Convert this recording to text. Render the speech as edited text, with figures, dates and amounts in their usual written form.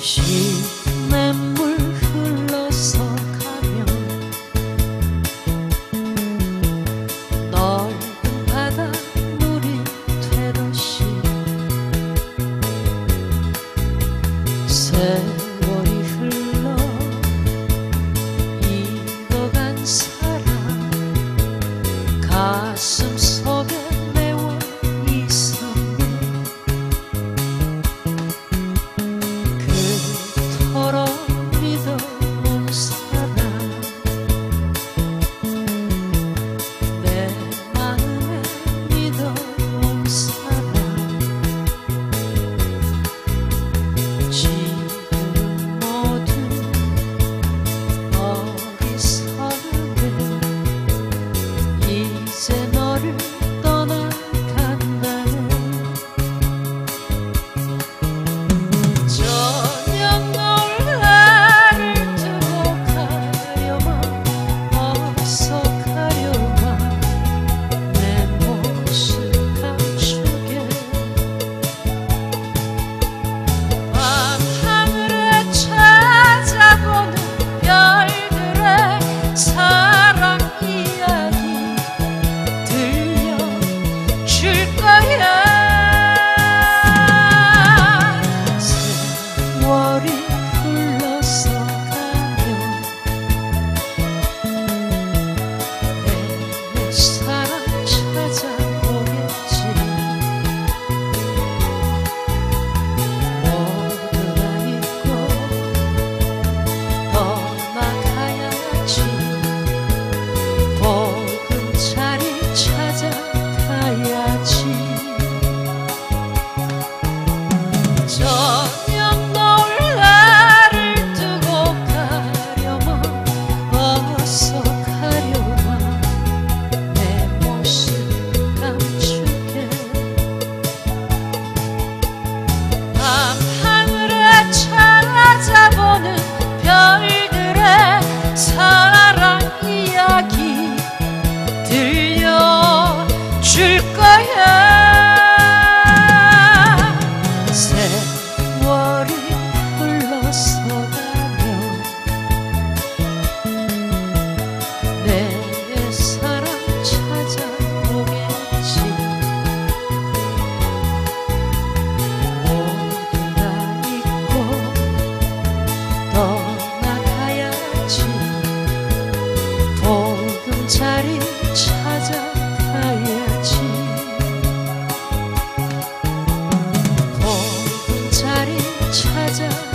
시냇물 흘러서 가면 넓은 바닷물이 되듯이 세월이 흘러 익어간 사랑 가슴 속에 메워 있었네. 그토록 믿어온 사랑 내 마음에 믿어온 사랑 지금 모두 어리석네. 이제 너를 떠나간다네. 저녁 노을 나를 두고 가려마. 어서 가려마. 내 모습 감추게. 밤하늘에 찾아보는 별들의 사랑 이야기 들려줄 거야. 세월이 흘러서 가면 내 사랑 찾아오겠지. 모두가 잊고 떠나가야지. 보금자리 찾아가야지. 저녁 노을 나를 두고 가려마. 어서 가려마. 내 모습 감추게. 밤하늘에 찾아보는 별들의 사랑 이야기 들려줄 거야. 세월이 흘러서 가면 내 사랑 찾아오겠지. 모두가 잊고 떠나가야지. 보금자리 찾아가야지. 보금자리 찾아